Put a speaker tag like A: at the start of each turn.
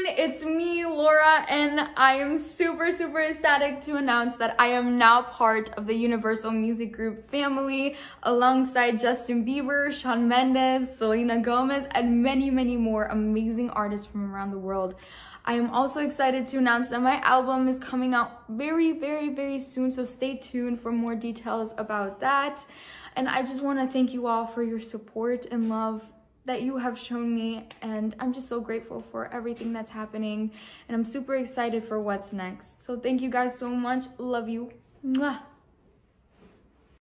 A: it's me, Laura, and I am super ecstatic to announce that I am now part of the Universal Music Group family alongside Justin Bieber, Shawn Mendes, Selena Gomez, and many more amazing artists from around the world. I am also excited to announce that my album is coming out very soon, so stay tuned for more details about that. And I just want to thank you all for your support and love that you have shown me, and I'm just so grateful for everything that's happening, and I'm super excited for what's next. So thank you guys so much. Love you. Mwah.